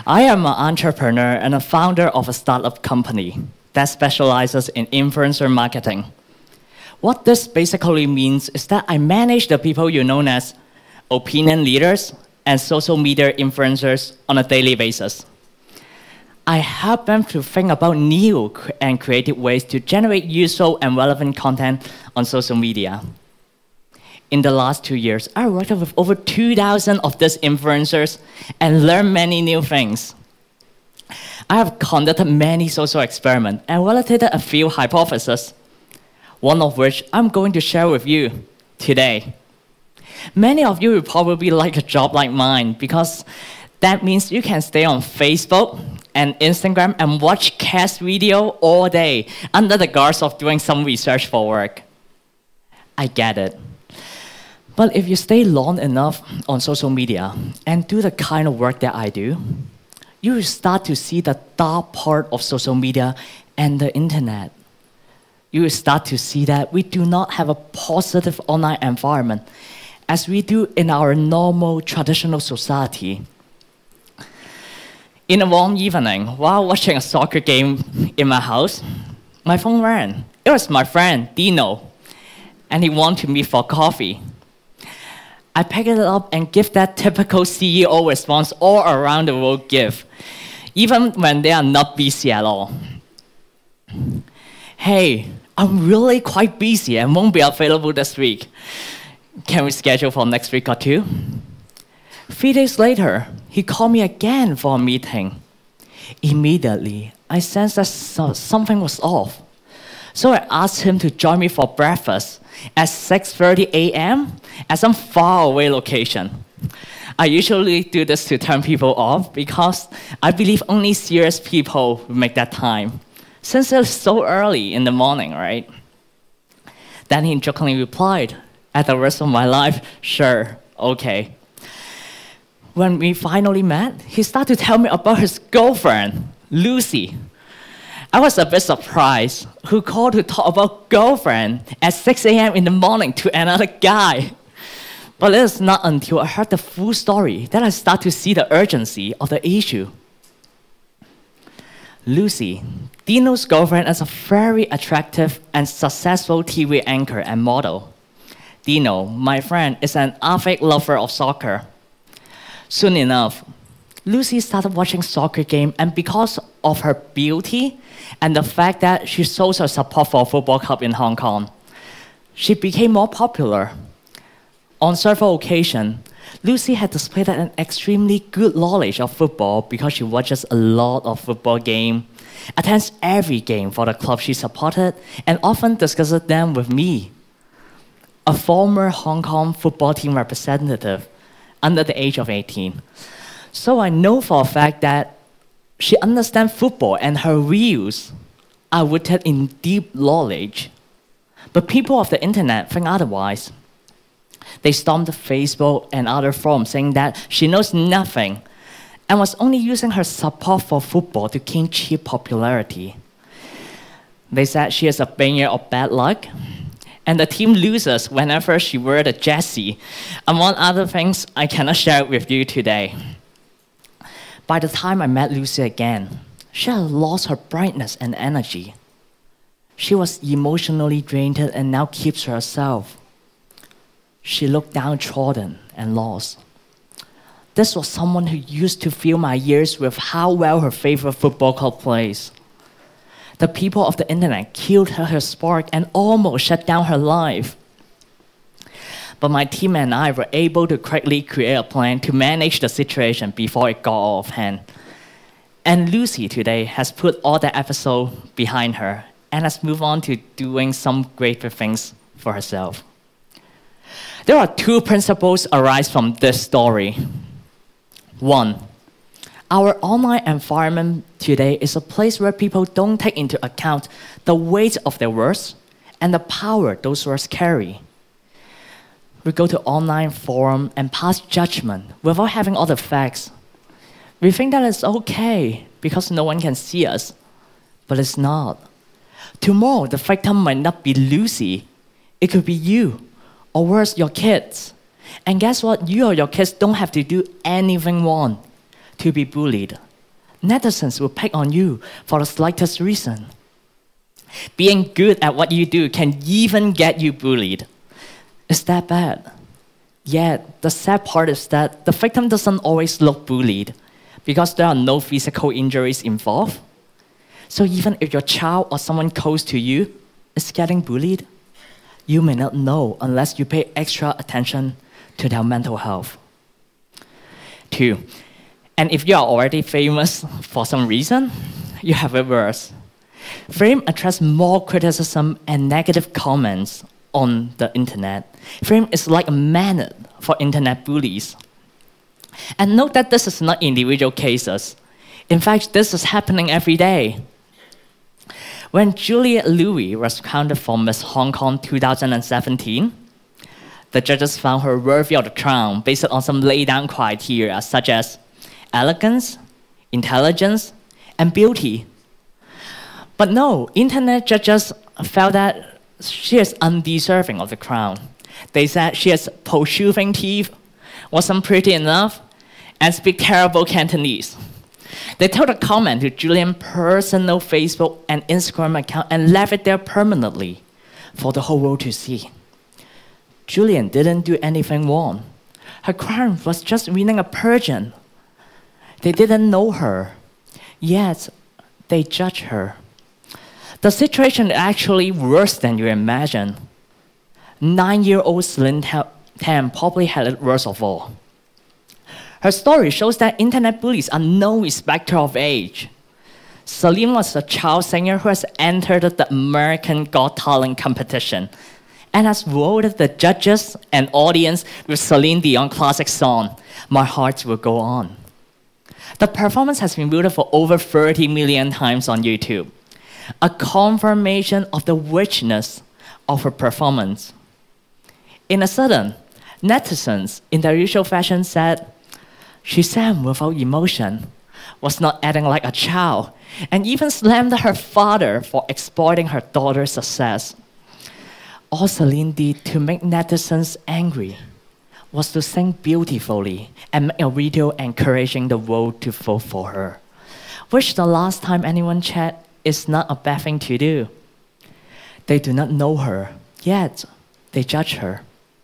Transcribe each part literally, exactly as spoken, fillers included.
I am an entrepreneur and a founder of a startup company that specializes in influencer marketing. What this basically means is that I manage the people you know as opinion leaders and social media influencers on a daily basis. I help them to think about new and creative ways to generate useful and relevant content on social media. In the last two years, I worked with over two thousand of these influencers and learned many new things. I have conducted many social experiments and validated a few hypotheses, one of which I'm going to share with you today. Many of you will probably like a job like mine because that means you can stay on Facebook and Instagram and watch cast video all day under the guise of doing some research for work. I get it. But if you stay long enough on social media and do the kind of work that I do, you will start to see the dark part of social media and the internet. You will start to see that we do not have a positive online environment as we do in our normal traditional society. In a warm evening, while watching a soccer game in my house, my phone rang. It was my friend, Dino, and he wanted to meet for coffee. I picked it up and give that typical C E O response all around the world give, even when they are not busy at all. Hey, I'm really quite busy and won't be available this week. Can we schedule for next week or two? Three days later, he called me again for a meeting. Immediately, I sensed that something was off. So I asked him to join me for breakfast at six thirty a m at some faraway location. I usually do this to turn people off because I believe only serious people will make that time, since it's so early in the morning, right? Then he jokingly replied, at the rest of my life, sure, okay. When we finally met, he started to tell me about his girlfriend, Lucy. I was a bit surprised who called to talk about girlfriend at six a m in the morning to another guy. But it is not until I heard the full story that I start to see the urgency of the issue. Lucy, Dino's girlfriend, is a very attractive and successful T V anchor and model. Dino, my friend, is an avid lover of soccer. Soon enough, Lucy started watching soccer game, and because of her beauty and the fact that she shows her support for a football club in Hong Kong, she became more popular. On several occasions, Lucy had displayed an extremely good knowledge of football because she watches a lot of football games, attends every game for the club she supported, and often discusses them with me, a former Hong Kong football team representative under the age of eighteen. So I know for a fact that she understands football and her views are rooted in deep knowledge. But people of the internet think otherwise. They stormed Facebook and other forums saying that she knows nothing and was only using her support for football to gain cheap popularity. They said she is a bringer of bad luck, and the team loses whenever she wears a jersey, among other things I cannot share with you today. By the time I met Lucy again, she had lost her brightness and energy. She was emotionally drained and now keeps to herself. She looked downtrodden and lost. This was someone who used to fill my ears with how well her favorite football club plays. The people of the internet killed her, her spark and almost shut down her life. But my team and I were able to quickly create a plan to manage the situation before it got out of hand. And Lucy today has put all that episode behind her and has moved on to doing some greater things for herself. There are two principles arise from this story. One, our online environment today is a place where people don't take into account the weight of their words and the power those words carry. We go to online forum and pass judgment without having all the facts. We think that it's okay because no one can see us, but it's not. Tomorrow, the victim might not be Lucy. It could be you, or worse, your kids. And guess what? You or your kids don't have to do anything wrong to be bullied. Netizens will pick on you for the slightest reason. Being good at what you do can even get you bullied. Is that bad? Yet, the sad part is that the victim doesn't always look bullied because there are no physical injuries involved. So even if your child or someone close to you is getting bullied, you may not know unless you pay extra attention to their mental health. Two, and if you are already famous for some reason, you have it worse. Fame attracts more criticism and negative comments on the internet. Fame is like a magnet for internet bullies. And note that this is not individual cases. In fact, this is happening every day. When Juliette Louis was crowned for Miss Hong Kong two thousand seventeen, the judges found her worthy of the crown based on some laid-down criteria such as elegance, intelligence, and beauty. But no, internet judges felt that she is undeserving of the crown. They said she has protruding teeth, wasn't pretty enough, and speak terrible Cantonese. They told a comment to Julian's personal Facebook and Instagram account and left it there permanently for the whole world to see. Julian didn't do anything wrong. Her crime was just winning a pageant. They didn't know her, yet they judged her. The situation is actually worse than you imagine. Nine-year-old Celine Tam probably had it worst of all. Her story shows that internet bullies are no respecter of age. Celine was a child singer who has entered the American Got Talent competition and has voted the judges and audience with Celine Dion's classic song, My Heart Will Go On. The performance has been viewed for over thirty million times on YouTube, a confirmation of the richness of her performance. In a sudden, netizens in their usual fashion said, she sang without emotion, was not acting like a child, and even slammed her father for exploiting her daughter's success. All Celine did to make netizens angry was to sing beautifully and make a video encouraging the world to vote for her, which the last time anyone checked is not a bad thing to do. They do not know her, yet they judge her.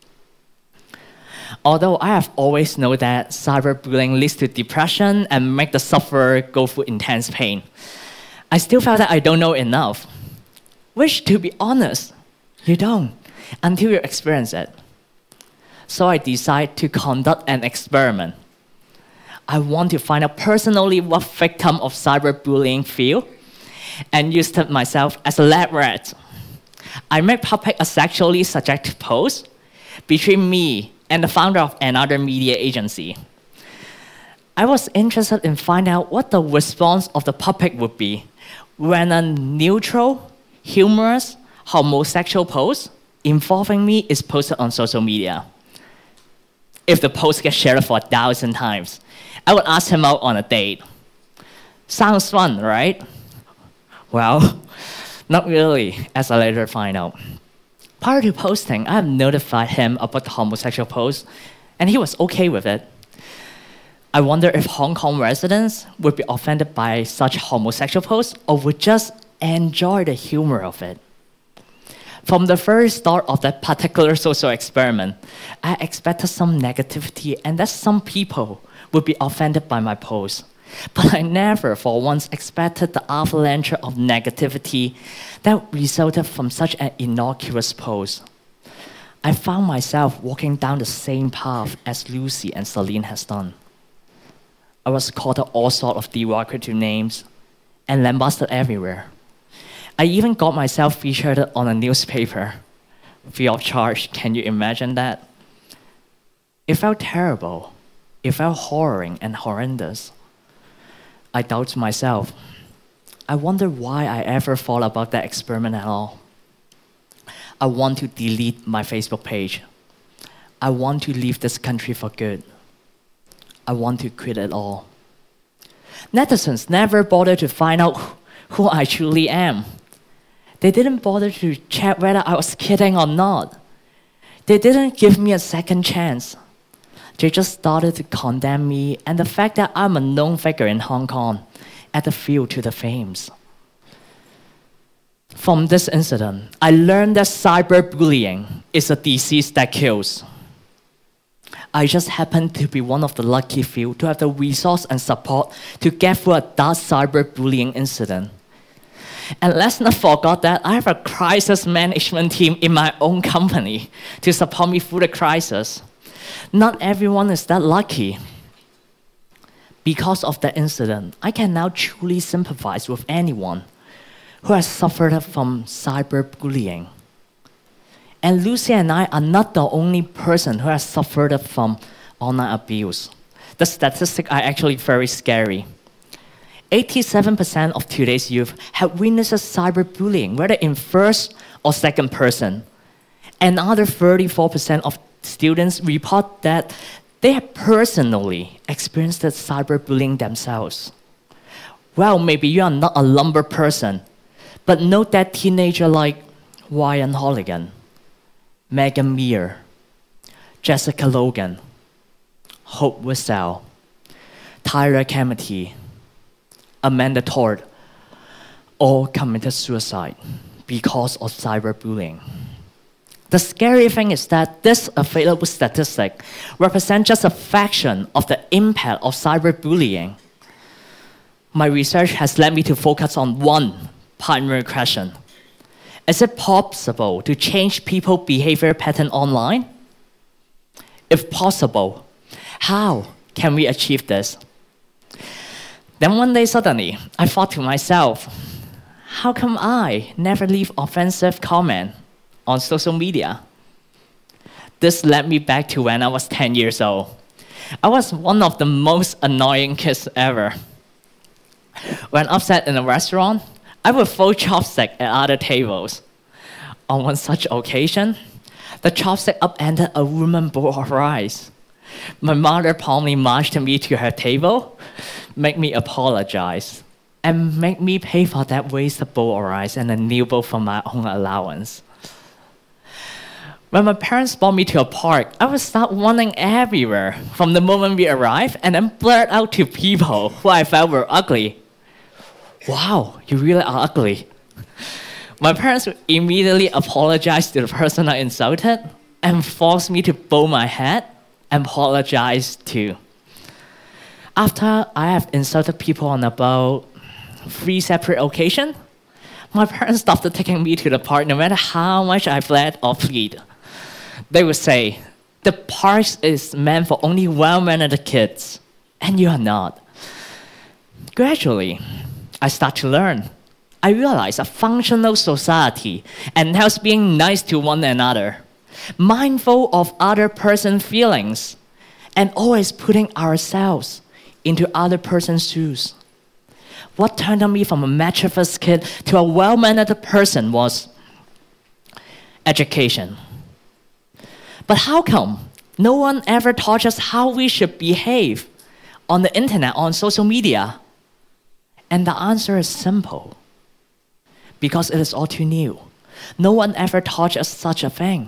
Although I have always known that cyberbullying leads to depression and make the sufferer go through intense pain, I still felt that I don't know enough. Which, to be honest, you don't until you experience it. So I decided to conduct an experiment. I want to find out personally what victim of cyberbullying feel and used myself as a lab rat. I made public a sexually suggestive post between me and the founder of another media agency. I was interested in finding out what the response of the public would be when a neutral, humorous, homosexual post involving me is posted on social media. If the post gets shared for a thousand times, I would ask him out on a date. Sounds fun, right? Well, not really, as I later find out. Prior to posting, I have notified him about the homosexual post, and he was okay with it. I wonder if Hong Kong residents would be offended by such homosexual posts or would just enjoy the humor of it. From the very start of that particular social experiment, I expected some negativity and that some people would be offended by my post. But I never for once expected the avalanche of negativity that resulted from such an innocuous post. I found myself walking down the same path as Lucy and Celine has done. I was called all sorts of derogatory names and lambasted everywhere. I even got myself featured on a newspaper, free of charge. Can you imagine that? It felt terrible. It felt horrible and horrendous. I doubt myself. I wonder why I ever thought about that experiment at all. I want to delete my Facebook page. I want to leave this country for good. I want to quit it all. Netizens never bothered to find out who I truly am. They didn't bother to check whether I was kidding or not. They didn't give me a second chance. They just started to condemn me and the fact that I'm a known figure in Hong Kong add the fuel to the flames. From this incident, I learned that cyberbullying is a disease that kills. I just happened to be one of the lucky few to have the resource and support to get through a dark cyberbullying incident. And let's not forget that I have a crisis management team in my own company to support me through the crisis. Not everyone is that lucky. Because of that incident, I can now truly sympathize with anyone who has suffered from cyberbullying. And Lucy and I are not the only person who has suffered from online abuse. The statistics are actually very scary. eighty-seven percent of today's youth have witnessed cyberbullying, whether in first or second person. Another thirty-four percent of students report that they have personally experienced cyberbullying themselves. Well, maybe you are not a lumber person, but note that teenager like Ryan Holligan, Megan Meir, Jessica Logan, Hope Wissell, Tyler Camity, Amanda Todd all committed suicide because of cyberbullying. The scary thing is that this available statistic represents just a fraction of the impact of cyberbullying. My research has led me to focus on one primary question. Is it possible to change people's behavior pattern online? If possible, how can we achieve this? Then one day suddenly, I thought to myself, how come I never leave offensive comment on social media? This led me back to when I was ten years old. I was one of the most annoying kids ever. When upset in a restaurant, I would throw chopsticks at other tables. On one such occasion, the chopstick upended a woman's bowl of rice. My mother promptly marched me to her table, made me apologize, and made me pay for that wasted bowl of rice and a new bowl from my own allowance. When my parents brought me to a park, I would start running everywhere from the moment we arrived and then blurt out to people who I felt were ugly. Wow, you really are ugly. My parents would immediately apologize to the person I insulted and forced me to bow my head and apologize too. After I have insulted people on about three separate occasions, my parents stopped taking me to the park no matter how much I fled or plead. They would say, the park is meant for only well-mannered kids, and you are not. Gradually, I start to learn. I realize a functional society entails being nice to one another, mindful of other person's feelings, and always putting ourselves into other person's shoes. What turned on me from a mischievous kid to a well-mannered person was education. But how come no one ever taught us how we should behave on the internet, on social media? And the answer is simple. Because it is all too new. No one ever taught us such a thing.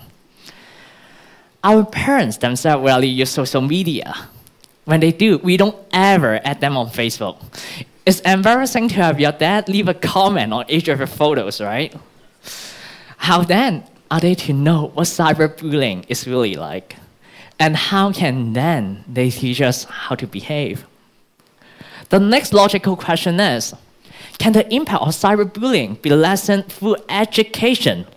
Our parents themselves rarely use social media. When they do, we don't ever add them on Facebook. It's embarrassing to have your dad leave a comment on each of your photos, right? How then are they to know what cyberbullying is really like? And how can then they teach us how to behave? The next logical question is, can the impact of cyberbullying be lessened through education?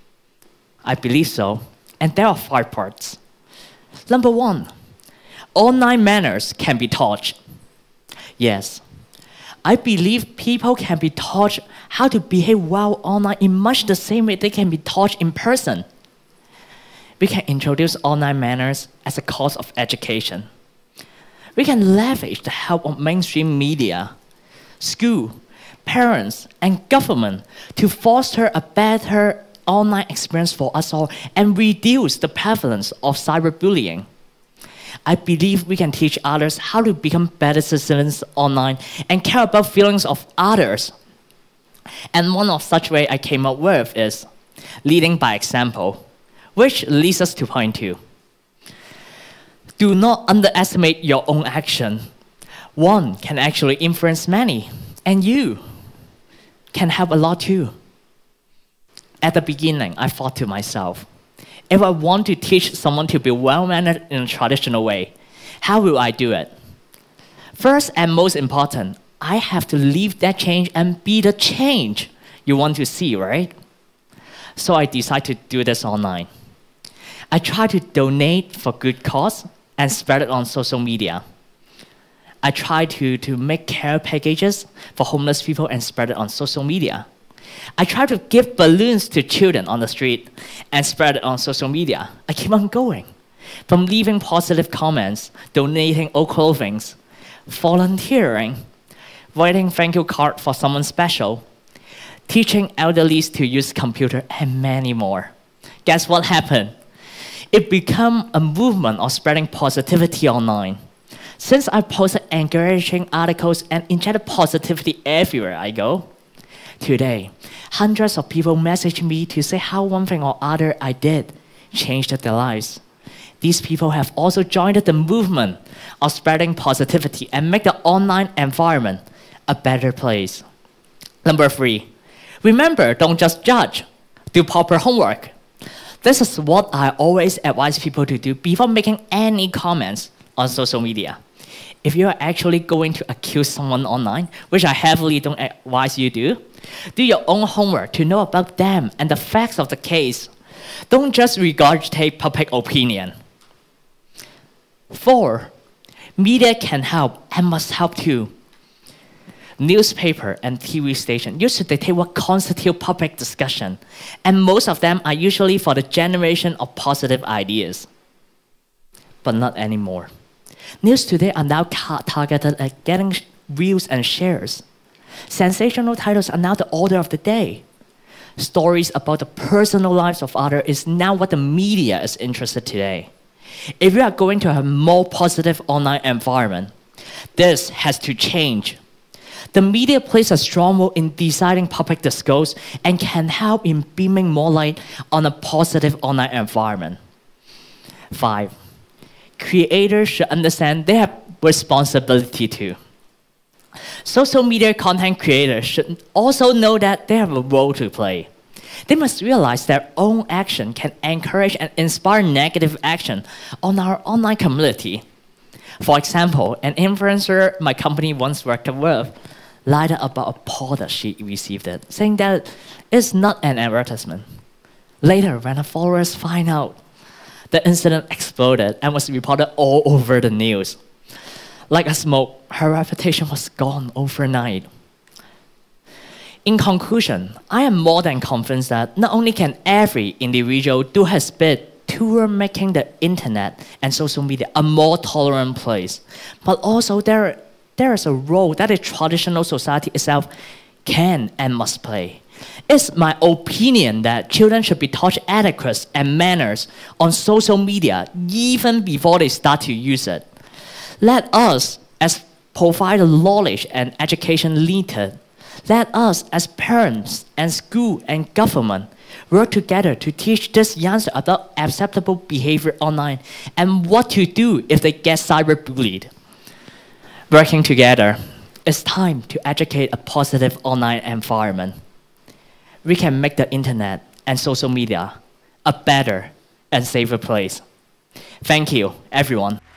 I believe so, and there are five parts. Number one, online manners can be taught. Yes, I believe people can be taught how to behave well online in much the same way they can be taught in person. We can introduce online manners as a course of education. We can leverage the help of mainstream media, school, parents, and government to foster a better online experience for us all and reduce the prevalence of cyberbullying. I believe we can teach others how to become better citizens online and care about feelings of others. And one of such way I came up with is leading by example, which leads us to point two. Do not underestimate your own action. One can actually influence many. And you can help a lot too. At the beginning, I thought to myself, if I want to teach someone to be well-mannered in a traditional way, how will I do it? First and most important, I have to leave that change and be the change you want to see, right? So I decided to do this online. I try to donate for good cause and spread it on social media. I try to, to make care packages for homeless people and spread it on social media. I try to give balloons to children on the street and spread it on social media. I keep on going. From leaving positive comments, donating old clothing, volunteering, writing thank you card for someone special, teaching elderlies to use computer, and many more. Guess what happened? It became a movement of spreading positivity online. Since I posted encouraging articles and injected positivity everywhere I go, today, hundreds of people message me to say how one thing or other I did changed their lives. These people have also joined the movement of spreading positivity and make the online environment a better place. Number three, remember, don't just judge. Do proper homework. This is what I always advise people to do before making any comments on social media. If you are actually going to accuse someone online, which I heavily don't advise you do, do your own homework to know about them and the facts of the case. Don't just regurgitate public opinion. Four, media can help and must help too. Newspaper and T V station used to dictate what constitutes public discussion, and most of them are usually for the generation of positive ideas. But not anymore. News today are now targeted at getting views and shares. Sensational titles are now the order of the day. Stories about the personal lives of others is now what the media is interested in today. If we are going to have a more positive online environment, this has to change. The media plays a strong role in deciding public discourse and can help in beaming more light on a positive online environment. Five, creators should understand they have responsibility too. Social media content creators should also know that they have a role to play. They must realize their own action can encourage and inspire negative action on our online community. For example, an influencer my company once worked with lied about a product she received, it, saying that it's not an advertisement. Later, when her followers find out, the incident exploded and was reported all over the news. Like a smoke, her reputation was gone overnight. In conclusion, I am more than convinced that not only can every individual do his bit toward making the internet and social media a more tolerant place, but also there, there is a role that the traditional society itself can and must play. It's my opinion that children should be taught etiquette and manners on social media even before they start to use it. Let us, as provider knowledge and education leader, let us, as parents and school and government, work together to teach these youngsters about acceptable behavior online and what to do if they get cyberbullied. Working together, it's time to educate a positive online environment. We can make the internet and social media a better and safer place. Thank you, everyone.